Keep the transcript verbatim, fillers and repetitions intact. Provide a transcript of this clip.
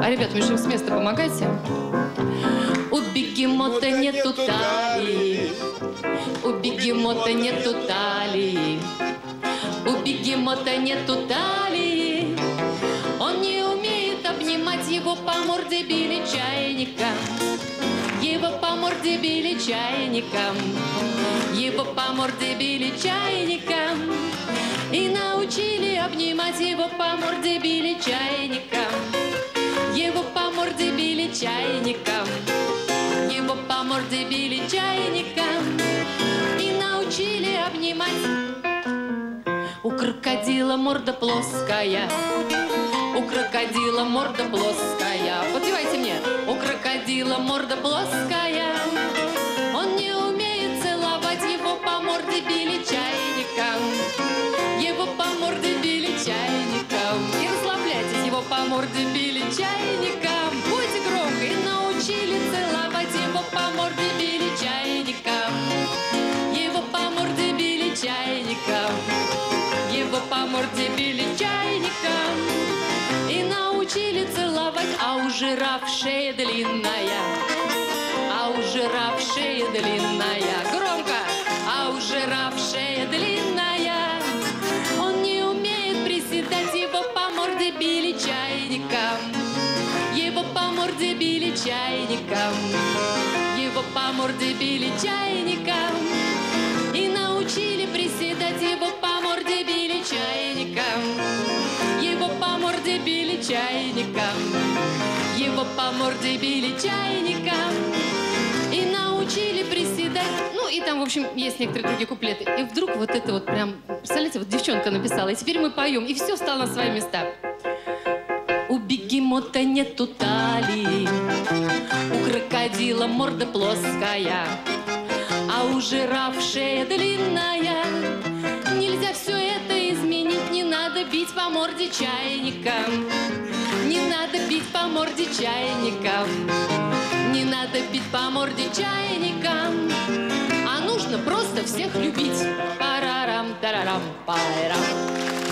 А, ребят, мне с места помогайте. У бегемота нету талии, у бегемота нету талии, у бегемота нету талии. Он не умеет обнимать, его по морде били чайником. Его по морде били чайником, его по морде били чайником. И научили обнимать, его по морде били чайником. Его по морде били чайником, его по морде били чайником. И научили обнимать. У крокодила морда плоская, у крокодила морда плоская. Подпевайте мне. У крокодила морда плоская, он не умеет целовать, его по морде били чайником. Его по морде били чайником. Не расслабляйтесь, его по морде били чайником. Будьте громко. И научили целовать, его по морде били чайником. Его по морде били чайником. Его по морде били чайником. И научили целовать. А у жираф шея длинная, а у жираф шея длинная. Громко. А у жираф шея длинная. Он не умеет приседать, его по морде били чайником. Его по морде били чайником. Его по морде били чайником. И научили приседать, его по морде били чайником. Его по морде били чайником. Его по морде били чайником. И научили приседать. Ну и там, в общем, есть некоторые другие куплеты. И вдруг вот это вот прям, представляете, вот девчонка написала. И теперь мы поем, и все стало на свои места. У бегемота нету талии, у крокодила морда плоская, а у жираф шея длинная. Нельзя все это изменить, не надо бить по морде чайником. Не надо бить по морде чайником. Не надо бить по морде чайником. А нужно просто всех любить. Парарам, тарарам, парам.